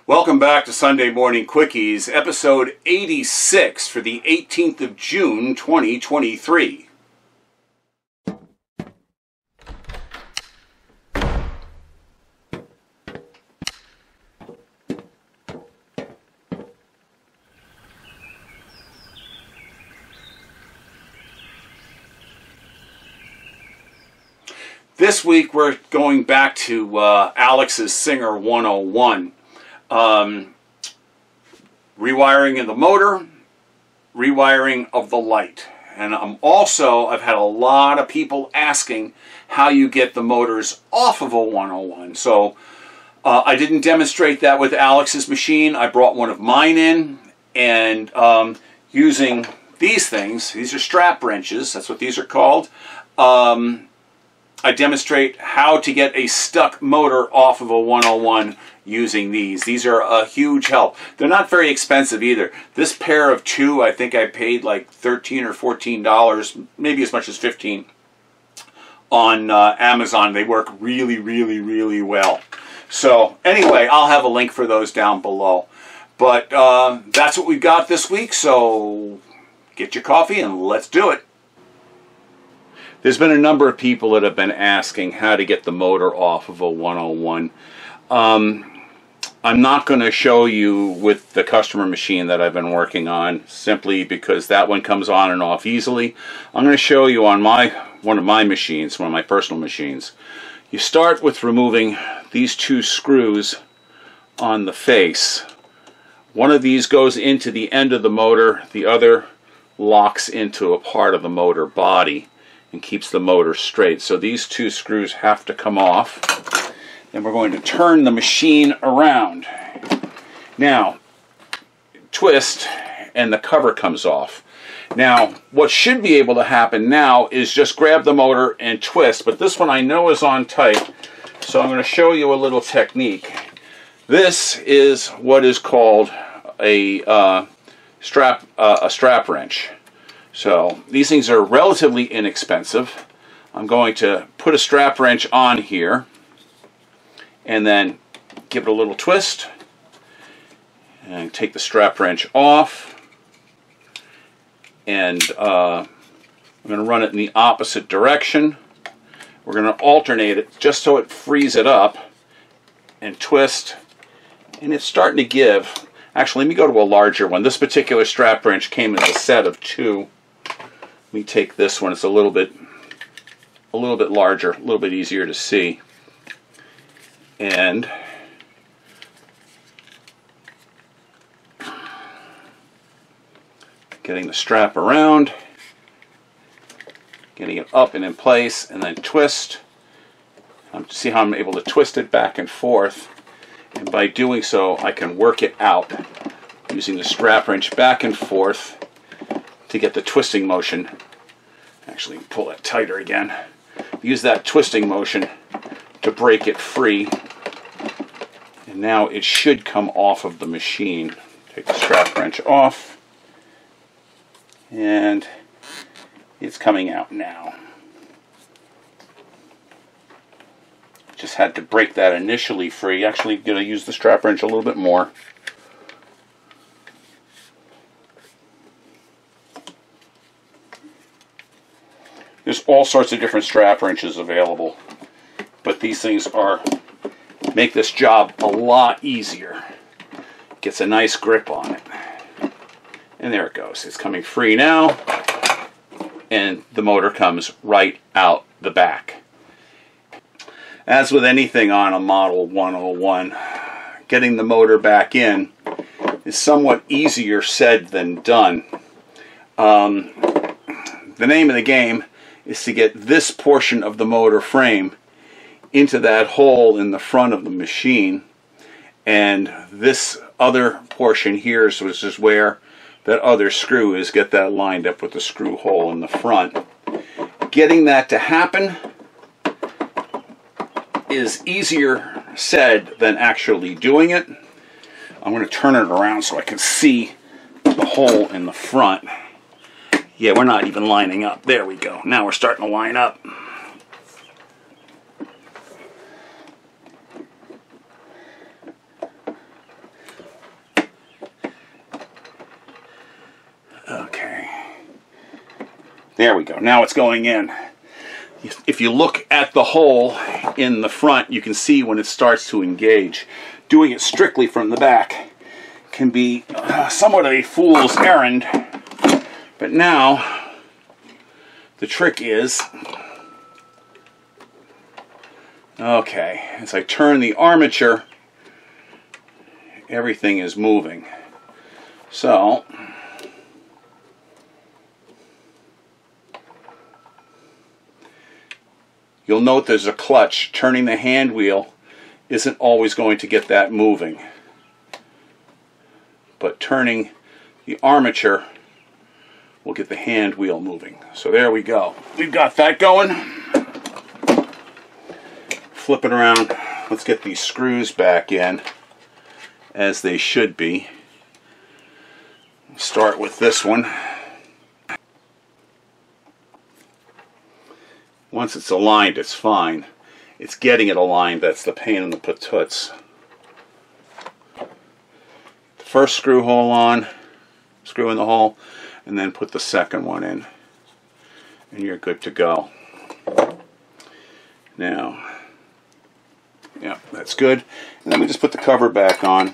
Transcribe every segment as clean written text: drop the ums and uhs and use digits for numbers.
Welcome back to Sunday Morning Quickies, episode 86 for the 18th of June, 2023. This week we're going back to Alex's Singer 101. Rewiring of the motor, rewiring of the light. And I've had a lot of people asking how you get the motors off of a 101. So I didn't demonstrate that with Alex's machine. I brought one of mine in, and using these things, these are strap wrenches, that's what these are called. I demonstrate how to get a stuck motor off of a 101 using these. These are a huge help. They're not very expensive either. This pair of two, I think I paid like $13 or $14, maybe as much as $15 on Amazon. They work really, really, really well. So anyway, I'll have a link for those down below. But that's what we've got this week, so get your coffee and let's do it. There's been a number of people that have been asking how to get the motor off of a 101. I'm not going to show you with the customer machine that I've been working on, simply because that one comes on and off easily. I'm going to show you on one of my machines, one of my personal machines. You start with removing these two screws on the face. One of these goes into the end of the motor, the other locks into a part of the motor body and keeps the motor straight. So these two screws have to come off. And we're going to turn the machine around. Now, twist, and the cover comes off. Now, what should be able to happen now is just grab the motor and twist, but this one I know is on tight, so I'm going to show you a little technique. This is what is called a strap wrench. So these things are relatively inexpensive. I'm going to put a strap wrench on here and then give it a little twist and take the strap wrench off, and I'm going to run it in the opposite direction. We're going to alternate it just so it frees it up and twist, and it's starting to give. Actually, let me go to a larger one. This particular strap wrench came as a set of two. Let me take this one. It's a little bit larger, a little bit easier to see. And getting the strap around, getting it up and in place, and then twist. See how I'm able to twist it back and forth. And by doing so, I can work it out using the strap wrench back and forth to get the twisting motion. Actually, pull it tighter again. Use that twisting motion to break it free. And now it should come off of the machine. Take the strap wrench off, and it's coming out now. Just had to break that initially free. Actually, going to use the strap wrench a little bit more. There's all sorts of different strap wrenches available, but these things make this job a lot easier. Gets a nice grip on it. And there it goes. It's coming free now, and the motor comes right out the back. As with anything on a Model 101, getting the motor back in is somewhat easier said than done. The name of the game is to get this portion of the motor frame into that hole in the front of the machine, and this other portion here is just where that other screw is. Get that lined up with the screw hole in the front. Getting that to happen is easier said than actually doing it. I'm going to turn it around so I can see the hole in the front. Yeah, we're not even lining up. There we go. Now we're starting to line up. There we go. Now it's going in. If you look at the hole in the front, you can see when it starts to engage. Doing it strictly from the back can be somewhat of a fool's errand. But now, the trick is, okay, as I turn the armature, everything is moving. So, you'll note there's a clutch. Turning the hand wheel isn't always going to get that moving. But turning the armature will get the hand wheel moving. So there we go. We've got that going. Flip it around. Let's get these screws back in as they should be. Start with this one. Once it's aligned, it's fine. It's getting it aligned that's the pain in the patoots. The first screw hole on, screw in the hole, and then put the second one in. And you're good to go. Now, yeah, that's good. And then we just put the cover back on.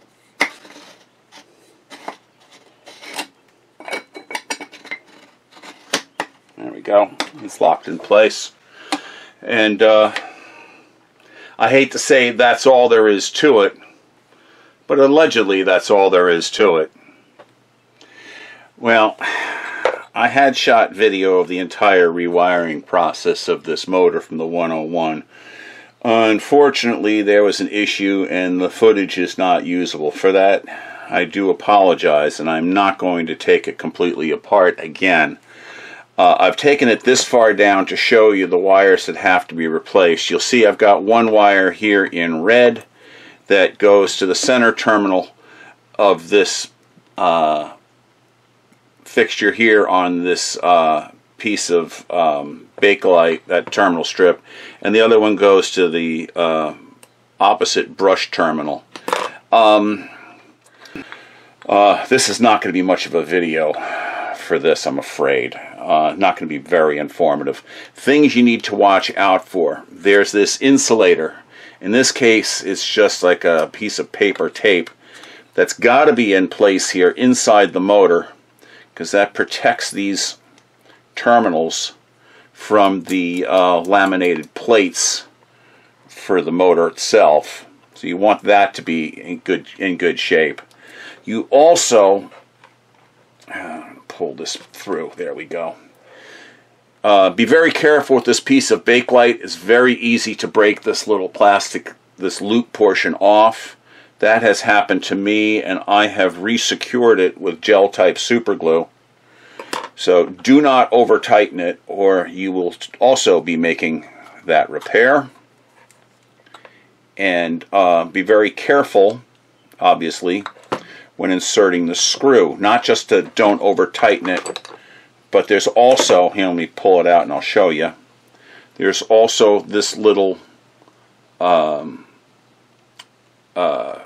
There we go. It's locked in place. And I hate to say that's all there is to it, but allegedly that's all there is to it. Well, I had shot video of the entire rewiring process of this motor from the 101. Unfortunately, there was an issue and the footage is not usable. For that, I do apologize, and I'm not going to take it completely apart again. I've taken it this far down to show you the wires that have to be replaced. You'll see I've got one wire here in red that goes to the center terminal of this fixture here on this piece of Bakelite, that terminal strip, and the other one goes to the opposite brush terminal. This is not going to be much of a video for this, I'm afraid. Not going to be very informative. Things you need to watch out for. There's this insulator. In this case, it's just like a piece of paper tape that's got to be in place here inside the motor, because that protects these terminals from the laminated plates for the motor itself. So you want that to be in good shape. You also pull this through. There we go. Be very careful with this piece of Bakelite. It's very easy to break this little plastic, this loop portion off. That has happened to me, and I have resecured it with gel type super glue. So do not over tighten it, or you will also be making that repair. And be very careful, obviously, when inserting the screw. Not just to don't over tighten it, but there's also, here, let me pull it out and I'll show you. There's also this little kind of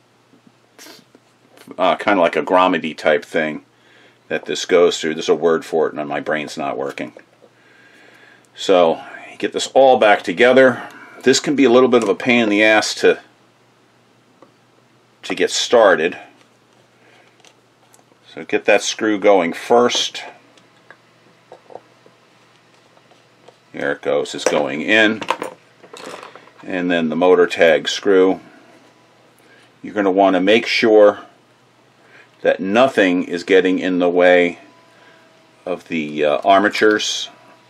like a grommet type thing that this goes through. There's a word for it and my brain's not working. So you get this all back together. This can be a little bit of a pain in the ass to get started. So get that screw going first. There it goes, it's going in. And then the motor tag screw. You're going to want to make sure that nothing is getting in the way of the armatures,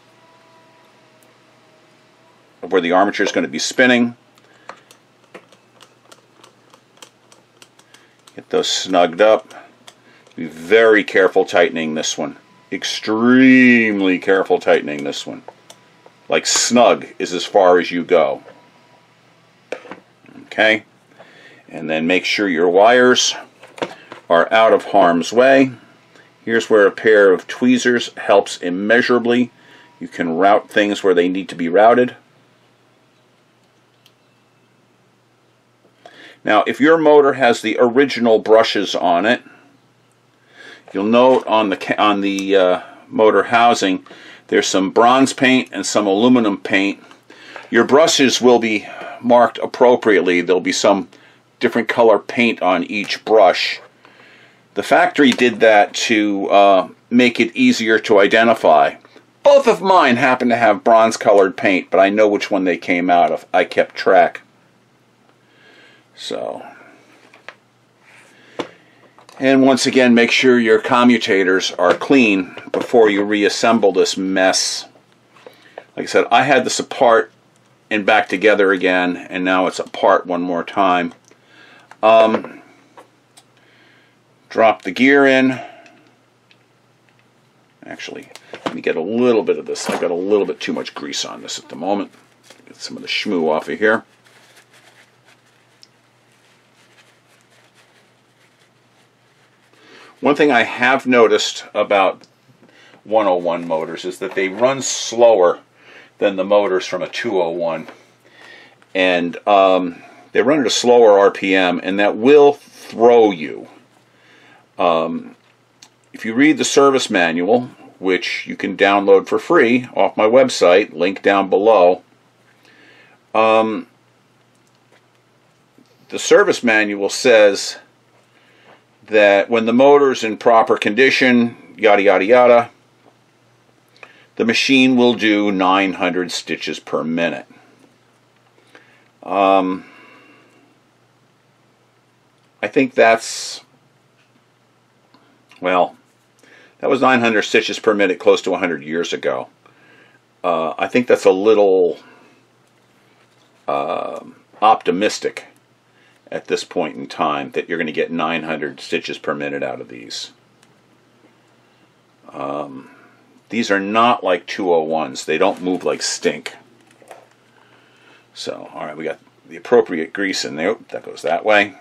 of where the armature is going to be spinning. Get those snugged up. Be very careful tightening this one. Extremely careful tightening this one. Like snug is as far as you go. Okay? And then make sure your wires are out of harm's way. Here's where a pair of tweezers helps immeasurably. You can route things where they need to be routed. Now, if your motor has the original brushes on it, you'll note on the motor housing, there's some bronze paint and some aluminum paint. Your brushes will be marked appropriately. There'll be some different color paint on each brush. The factory did that to make it easier to identify. Both of mine happen to have bronze colored paint, but I know which one they came out of. I kept track. So, and once again, make sure your commutators are clean before you reassemble this mess. Like I said, I had this apart and back together again, and now it's apart one more time. Drop the gear in. Actually, let me get a little bit of this. I got a little bit too much grease on this at the moment. Get some of the schmoo off of here. One thing I have noticed about 101 motors is that they run slower than the motors from a 201. And they run at a slower RPM, and that will throw you. If you read the service manual, which you can download for free off my website, link down below, the service manual says that when the motor's in proper condition, yada yada yada, the machine will do 900 stitches per minute. I think that's, well, that was 900 stitches per minute close to 100 years ago. I think that's a little optimistic at this point in time that you're going to get 900 stitches per minute out of these. These are not like 201s. They don't move like stink. So, alright, we got the appropriate grease in there. Oop, that goes that way.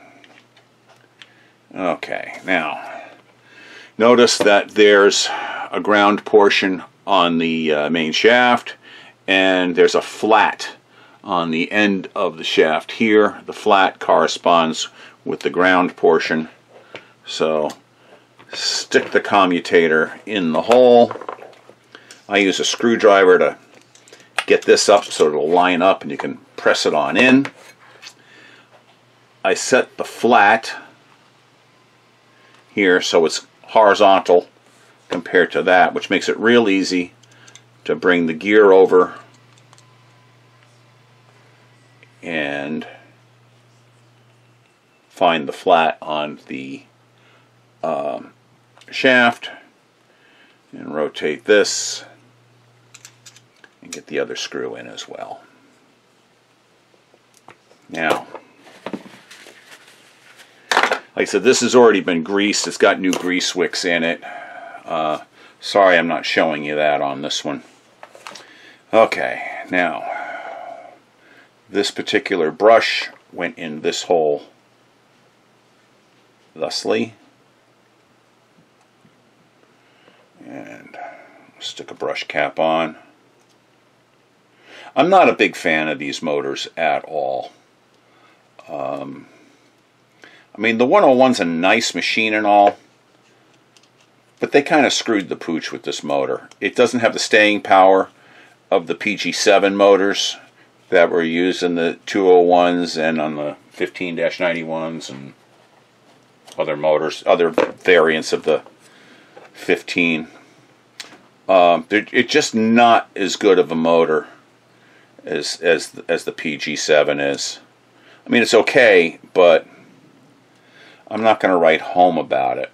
Okay, now, notice that there's a ground portion on the main shaft, and there's a flat on the end of the shaft here. The flat corresponds with the ground portion. So, stick the commutator in the hole. I use a screwdriver to get this up so it'll line up and you can press it on in. I set the flat here so it's horizontal compared to that, which makes it real easy to bring the gear over and find the flat on the shaft and rotate this and get the other screw in as well. Now, like I said, this has already been greased. It's got new grease wicks in it. Sorry I'm not showing you that on this one. Okay, now, this particular brush went in this hole thusly. And stick a brush cap on. I'm not a big fan of these motors at all. I mean, the 101's a nice machine and all, but they kind of screwed the pooch with this motor. It doesn't have the staying power of the PG7 motors that were used in the 201s and on the 15-91s and other motors, other variants of the 15. It's just not as good of a motor as the PG7 is. I mean, it's okay, but I'm not going to write home about it.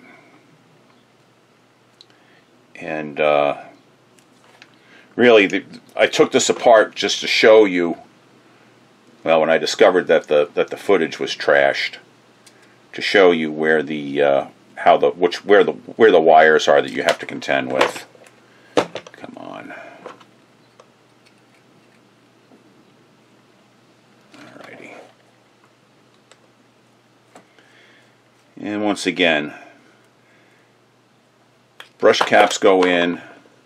And really, I took this apart just to show you. Well, when I discovered that the footage was trashed, to show you where the where the wires are that you have to contend with. Come on. Alrighty. And once again, brush caps go in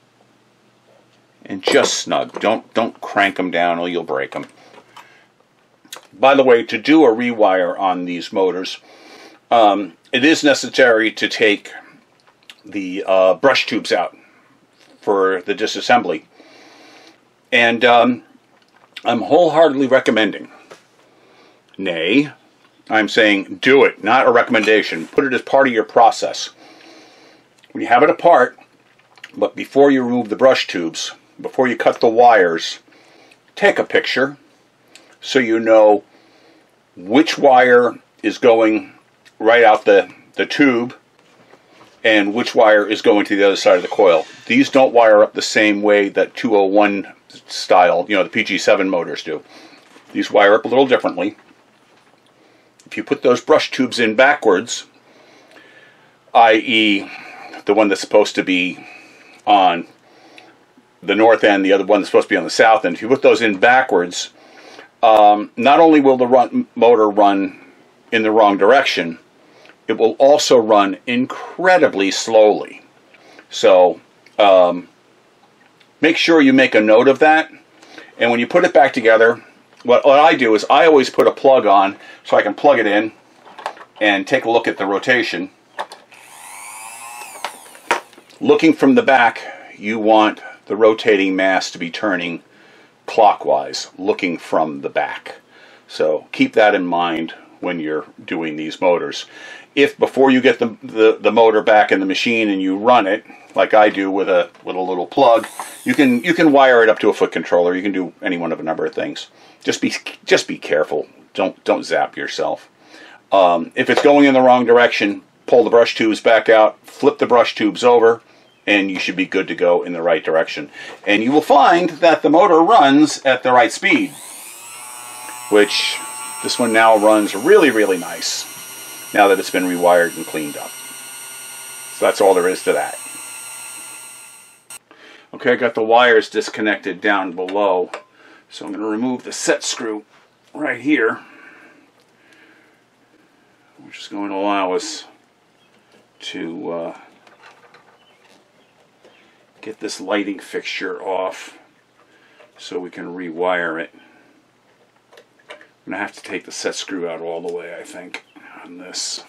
and just snug. Don't crank them down or you'll break them. By the way, to do a rewire on these motors, it is necessary to take the brush tubes out for the disassembly. And I'm wholeheartedly recommending, nay, I'm saying do it, not a recommendation. Put it as part of your process. When you have it apart, but before you remove the brush tubes, before you cut the wires, take a picture so you know which wire is going right out the tube and which wire is going to the other side of the coil. These don't wire up the same way that 201 style, you know, the PG7 motors do. These wire up a little differently. If you put those brush tubes in backwards, i.e. the one that's supposed to be on the north end, the other one that's supposed to be on the south end, if you put those in backwards, not only will the motor run in the wrong direction, it will also run incredibly slowly. So make sure you make a note of that. And when you put it back together, what I do is I always put a plug on so I can plug it in and take a look at the rotation. Looking from the back, you want the rotating mass to be turning clockwise, looking from the back. So keep that in mind when you're doing these motors. If before you get the motor back in the machine and you run it, like I do with a little plug, you can wire it up to a foot controller. You can do any one of a number of things. Just be careful. Don't zap yourself. If it's going in the wrong direction, pull the brush tubes back out, flip the brush tubes over, and you should be good to go in the right direction. And you will find that the motor runs at the right speed, which this one now runs really, really nice now that it's been rewired and cleaned up. So that's all there is to that. Okay, I got the wires disconnected down below, so I'm going to remove the set screw right here, which is going to allow us to get this lighting fixture off so we can rewire it. I'm going to have to take the set screw out all the way, I think, on this.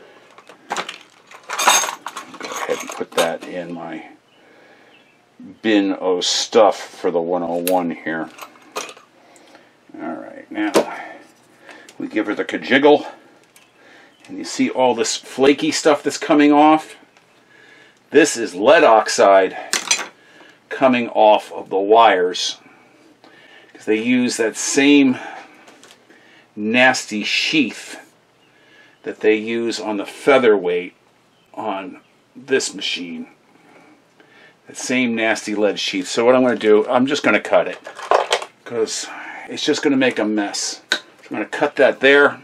Go ahead and put that in my bin of stuff for the 101 here. Alright, now we give her the kajiggle, and you see all this flaky stuff that's coming off? This is lead oxide coming off of the wires, because they use that same nasty sheath that they use on the featherweight on this machine. That same nasty lead sheath. So what I'm going to do, I'm just going to cut it, because it's just going to make a mess. So I'm going to cut that there.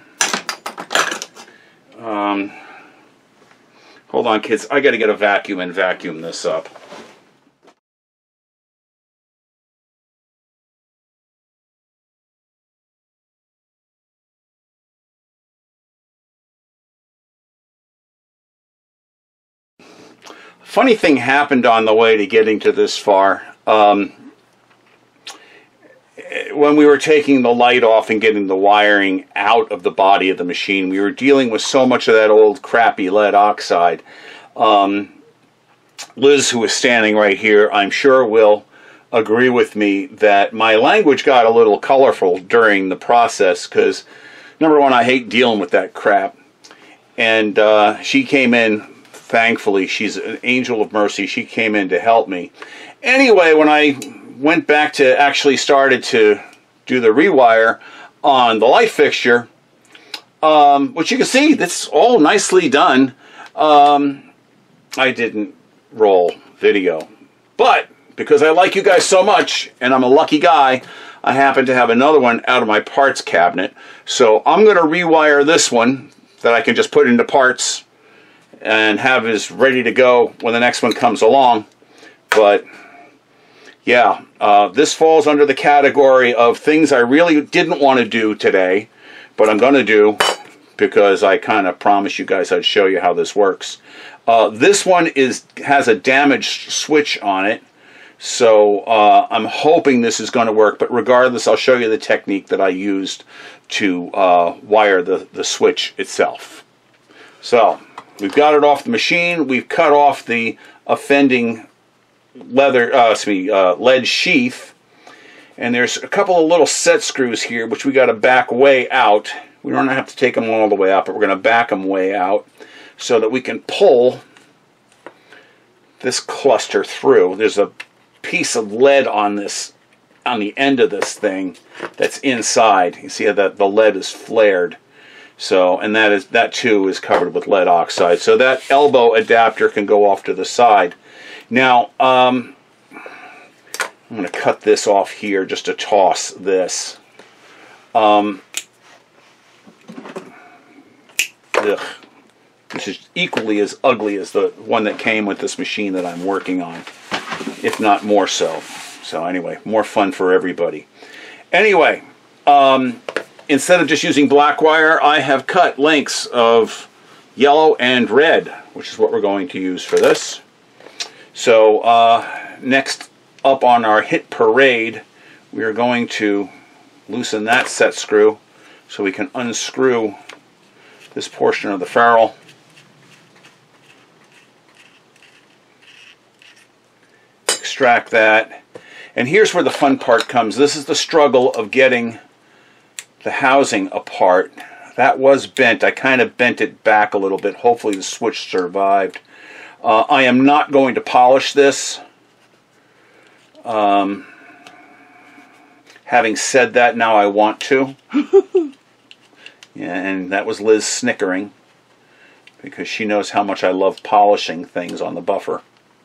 Hold on, kids. I got to get a vacuum and vacuum this up. Funny thing happened on the way to getting to this far. When we were taking the light off and getting the wiring out of the body of the machine, we were dealing with so much of that old crappy lead oxide. Liz, who is standing right here, I'm sure will agree with me that my language got a little colorful during the process, because number one, I hate dealing with that crap. And she came in, thankfully, she's an angel of mercy, she came in to help me. Anyway, when I went back to actually started to do the rewire on the light fixture, which you can see, that's all nicely done. I didn't roll video, but because I like you guys so much, and I'm a lucky guy, I happen to have another one out of my parts cabinet. So I'm going to rewire this one that I can just put into parts and have is ready to go when the next one comes along. But yeah, this falls under the category of things I really didn't want to do today, but I'm going to do, because I kind of promised you guys I'd show you how this works. This one has a damaged switch on it, so I'm hoping this is going to work, but regardless, I'll show you the technique that I used to wire the switch itself. So we've got it off the machine, we've cut off the offending lead sheath. And there's a couple of little set screws here, which we got to back way out. We don't have to take them all the way out, but we're going to back them way out so that we can pull this cluster through. There's a piece of lead on this, on the end of this thing that's inside. You see how that the lead is flared. So, and that too is covered with lead oxide. So that elbow adapter can go off to the side. Now, I'm going to cut this off here just to toss this. This is equally as ugly as the one that came with this machine that I'm working on, if not more so. So anyway, more fun for everybody. Anyway, instead of just using black wire, I have cut lengths of yellow and red, which is what we're going to use for this. So next up on our hit parade, we are going to loosen that set screw so we can unscrew this portion of the ferrule. Extract that. And here's where the fun part comes. This is the struggle of getting the housing apart. That was bent. I kind of bent it back a little bit. Hopefully the switch survived. I am not going to polish this. Having said that, now I want to. Yeah, and that was Liz snickering because she knows how much I love polishing things on the buffer.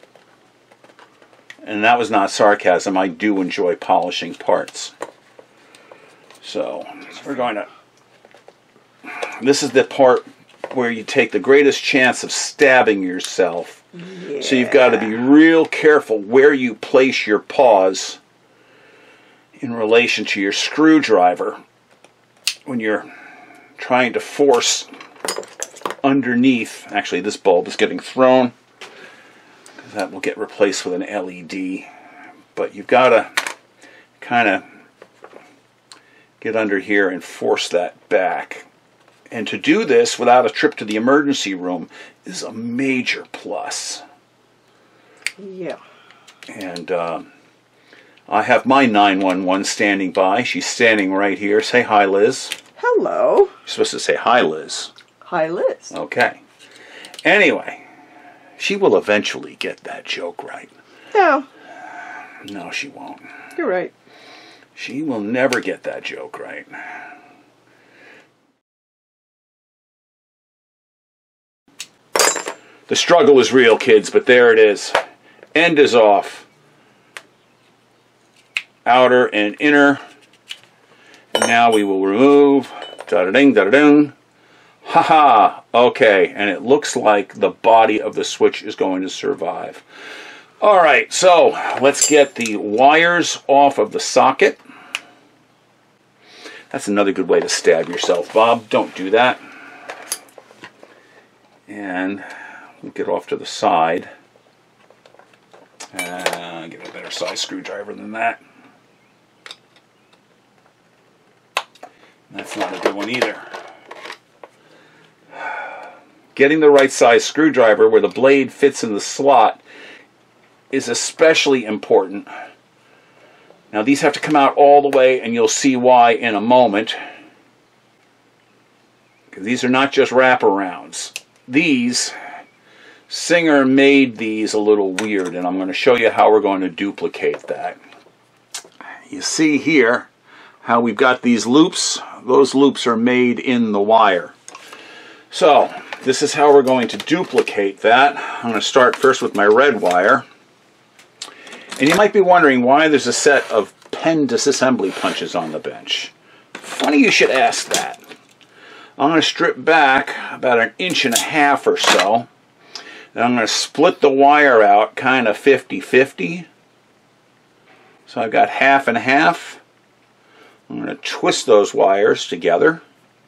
And that was not sarcasm. I do enjoy polishing parts. So we're going to... This is the part where you take the greatest chance of stabbing yourself. Yeah. So you've got to be real careful where you place your paws in relation to your screwdriver when you're trying to force underneath. Actually, this bulb is getting thrown. That will get replaced with an LED. But you've got to kind of get under here and force that back. And to do this without a trip to the emergency room is a major plus. Yeah. And I have my 911 standing by. She's standing right here. Say hi, Liz. Hello. You're supposed to say hi, Liz. Hi, Liz. Okay. Anyway, she will eventually get that joke right. No. No, she won't. You're right. She will never get that joke right. The struggle is real, kids, but there it is. End is off. Outer and inner. And now we will remove. Da-da-ding, da-da-ding. Ha-ha. Okay, and it looks like the body of the switch is going to survive. Alright, so let's get the wires off of the socket. That's another good way to stab yourself, Bob. Don't do that. And we'll get off to the side. Get a better size screwdriver than that. That's not a good one either. Getting the right size screwdriver where the blade fits in the slot is especially important. Now these have to come out all the way, and you'll see why in a moment. Because these are not just wraparounds. These, Singer made these a little weird, and I'm going to show you how we're going to duplicate that. You see here how we've got these loops. Those loops are made in the wire. So this is how we're going to duplicate that. I'm going to start first with my red wire. And you might be wondering why there's a set of pen disassembly punches on the bench. Funny you should ask that. I'm going to strip back about 1.5 inches or so. And I'm going to split the wire out kind of 50-50. So I've got half and half. I'm going to twist those wires together.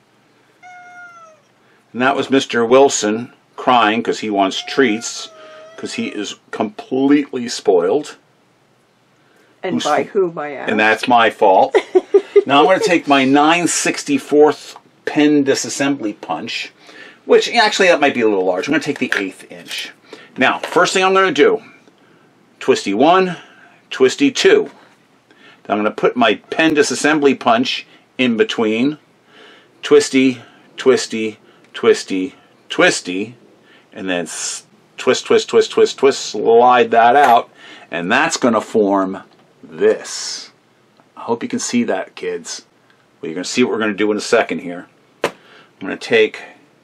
And that was Mr. Wilson crying because he wants treats, because he is completely spoiled. And by whom I am. And that's my fault. Now I'm going to take my 9/64 pen disassembly punch, which actually that might be a little large. I'm going to take the 1/8 inch. Now, first thing I'm going to do, twisty 1, twisty 2. I'm going to put my pen disassembly punch in between, twisty, twisty, twisty, twisty, and then twist, twist, twist, twist, twist, slide that out, and that's going to form this. I hope you can see that, kids. Well, you're going to see what we're going to do in a second here. I'm going to take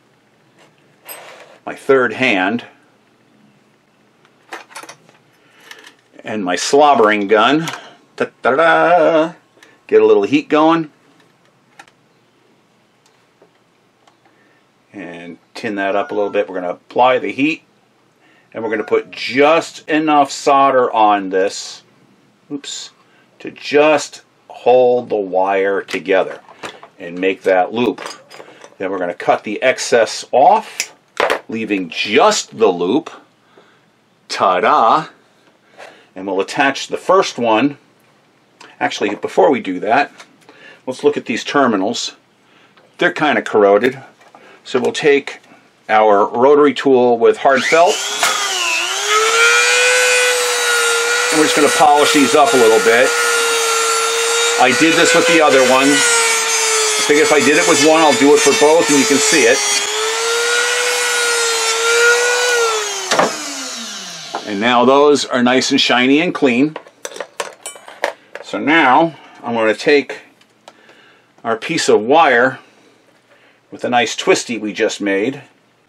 my third hand and my slobbering gun. Da-da-da. Get a little heat going. And tin that up a little bit. We're going to apply the heat. And we're going to put just enough solder on this. Oops. To just hold the wire together. And make that loop. Then we're going to cut the excess off. Leaving just the loop. Ta-da! And we'll attach the first one. Actually, before we do that, let's look at these terminals. They're kind of corroded. So we'll take our rotary tool with hard felt. And we're just going to polish these up a little bit. I did this with the other one. I figured if I did it with one, I'll do it for both and you can see it. And now those are nice and shiny and clean. So now I'm going to take our piece of wire with a nice twisty we just made.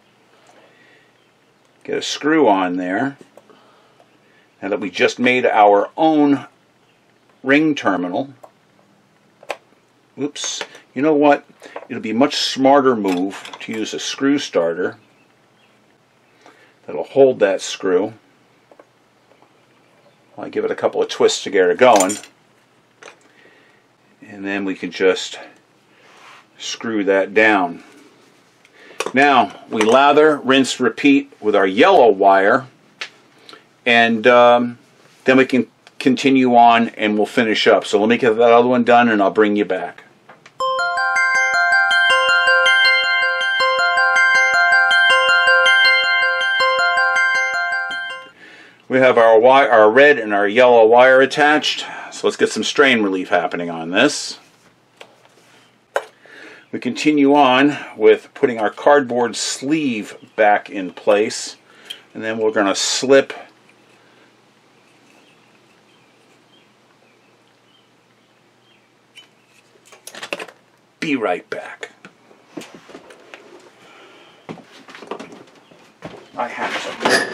Get a screw on there. Now that we just made our own ring terminal. Oops. You know what? It'll be a much smarter move to use a screw starter that'll hold that screw. I give it a couple of twists to get it going. And then we can just screw that down. Now we lather, rinse, repeat with our yellow wire, and then we can continue on and we'll finish up. So let me get that other one done and I'll bring you back. We have our red and our yellow wire attached. So let's get some strain relief happening on this. We continue on with putting our cardboard sleeve back in place. And then we're going to slip be right back. I have some.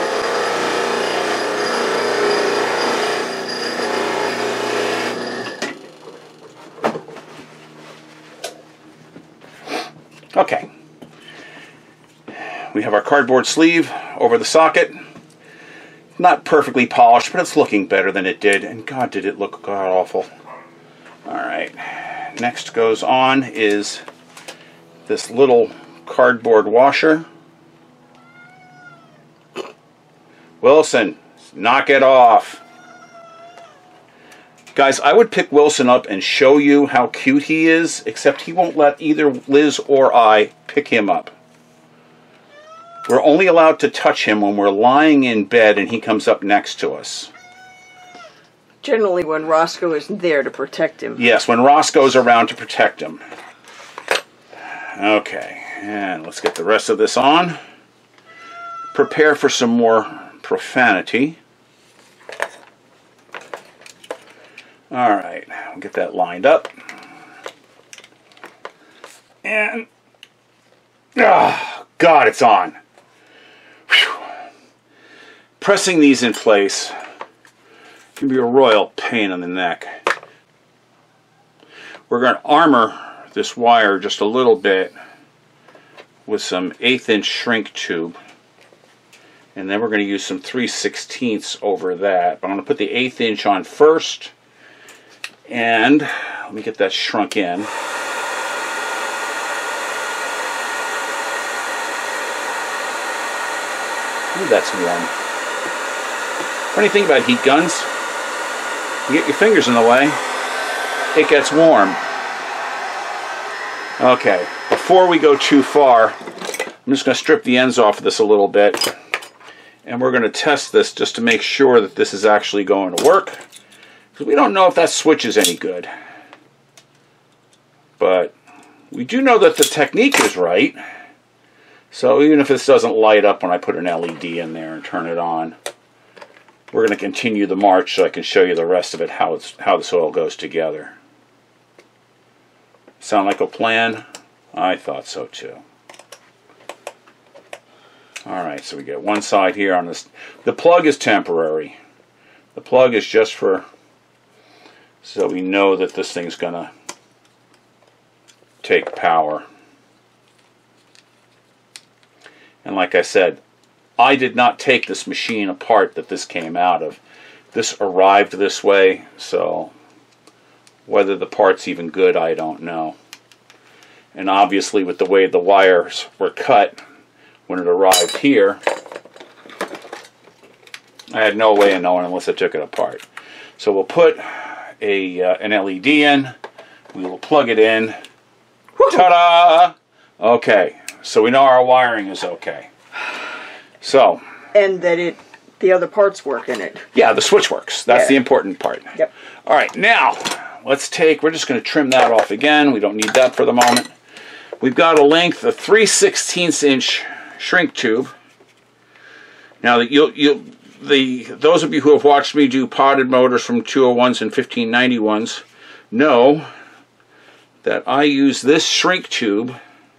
Okay, we have our cardboard sleeve over the socket. Not perfectly polished, but it's looking better than it did. And God, did it look god-awful. Alright, next goes on is this little cardboard washer. Wilson, knock it off. Guys, I would pick Wilson up and show you how cute he is, except he won't let either Liz or I pick him up. We're only allowed to touch him when we're lying in bed and he comes up next to us. Generally when Roscoe isn't there to protect him. Yes, when Roscoe's around to protect him. Okay, and let's get the rest of this on. Prepare for some more profanity. Alright, we'll get that lined up. And, oh, God, it's on. Whew. Pressing these in place can be a royal pain in the neck. We're going to armor this wire just a little bit with some 1/8 inch shrink tube. And then we're going to use some 3/16 over that. But I'm going to put the 1/8 inch on first. And let me get that shrunk in. Ooh, that's warm. Funny thing about heat guns, you get your fingers in the way, it gets warm. Okay, before we go too far, I'm just going to strip the ends off of this a little bit. And we're going to test this just to make sure that this is actually going to work. Because we don't know if that switch is any good. But we do know that the technique is right. So even if this doesn't light up when I put an LED in there and turn it on, we're going to continue the march so I can show you the rest of it, how this all goes together. Sound like a plan? I thought so too. Alright, so we get one side here on this. The plug is temporary. The plug is just for, so we know that this thing's going to take power. And like I said, I did not take this machine apart that this came out of. This arrived this way, so whether the part's even good, I don't know. And obviously with the way the wires were cut when it arrived here, I had no way of knowing unless I took it apart. So we'll put an LED in, we will plug it in. Ta-da! Okay, so we know our wiring is okay. So. And that the other parts work in it. Yeah, the switch works. That's the important part. Yep. All right, now we're just going to trim that off again. We don't need that for the moment. We've got a length of 3/16 inch shrink tube. Now those of you who have watched me do potted motors from 201s and 1591s know that I use this shrink tube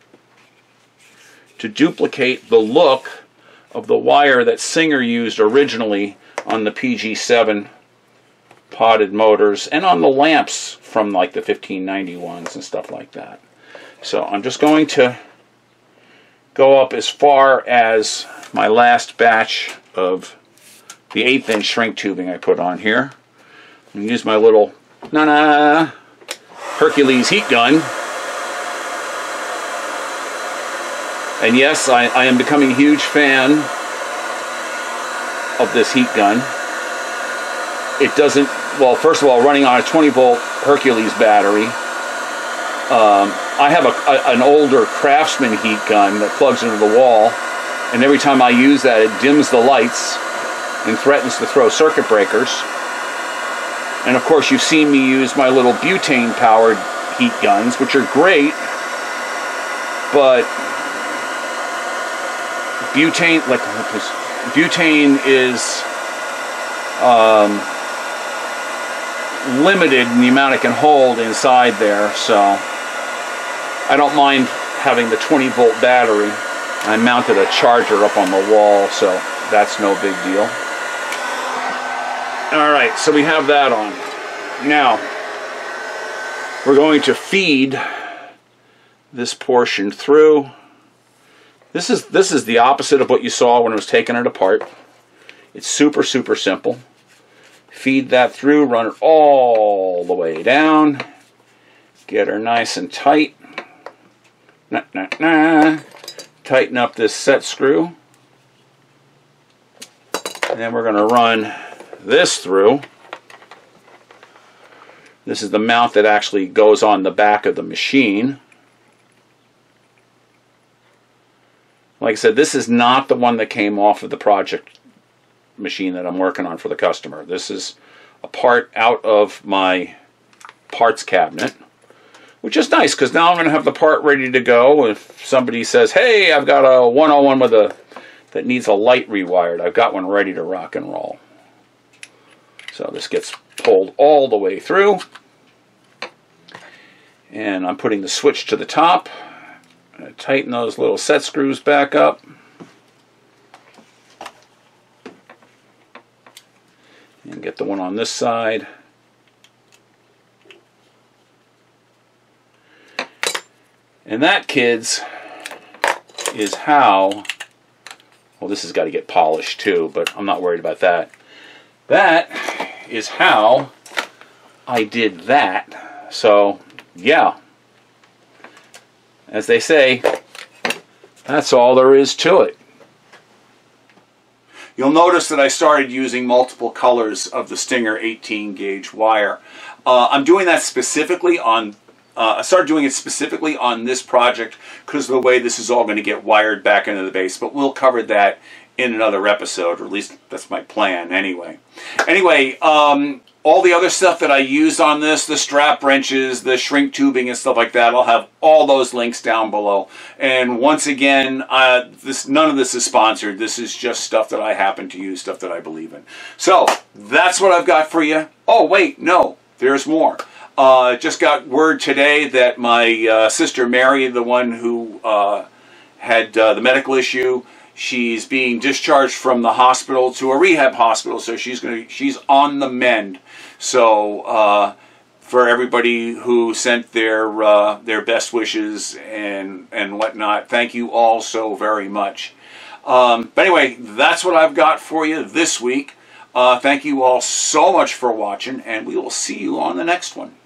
to duplicate the look of the wire that Singer used originally on the PG7 potted motors and on the lamps from like the 1591s and stuff like that. So I'm just going to go up as far as my last batch of the 1/8 inch shrink tubing I put on here. I'm going to use my little Hercules heat gun. And yes, I am becoming a huge fan of this heat gun. It doesn't, well, first of all, running on a 20 volt Hercules battery. I have an older Craftsman heat gun that plugs into the wall, and every time I use that, it dims the lights and threatens to throw circuit breakers. And of course, you've seen me use my little butane-powered heat guns, which are great, but butane is limited in the amount it can hold inside there, so I don't mind having the 20 volt battery. I mounted a charger up on the wall, so that's no big deal. Alright, so we have that on. Now, we're going to feed this portion through. This is the opposite of what you saw when I was taking it apart. It's super, super simple. Feed that through, run it all the way down. Get her nice and tight. Tighten up this set screw. And then we're going to run this through. This is the mount that actually goes on the back of the machine. Like I said, this is not the one that came off of the project machine that I'm working on for the customer. This is a part out of my parts cabinet, which is nice because now I'm going to have the part ready to go. If somebody says, hey, I've got a 101 that needs a light rewired, I've got one ready to rock and roll. So this gets pulled all the way through, and I'm putting the switch to the top. Tighten those little set screws back up. And get the one on this side. And that, kids, is how, well, this has got to get polished too, but I'm not worried about that. That is how I did that. So, yeah. As they say, that's all there is to it. You'll notice that I started using multiple colors of the Stinger 18 gauge wire. I'm doing that specifically on, I started doing it specifically on this project because of the way this is all going to get wired back into the base, but we'll cover that in another episode, or at least that's my plan anyway. Anyway, all the other stuff that I used on this, the strap wrenches, the shrink tubing and stuff like that, I'll have all those links down below. And once again, none of this is sponsored. This is just stuff that I happen to use, stuff that I believe in. So, that's what I've got for you. Oh, wait, no, there's more. Just got word today that my sister Mary, the one who had the medical issue, she's being discharged from the hospital to a rehab hospital, so she's on the mend. So for everybody who sent their best wishes and whatnot, thank you all so very much. But anyway, that's what I've got for you this week. Thank you all so much for watching, and we will see you on the next one.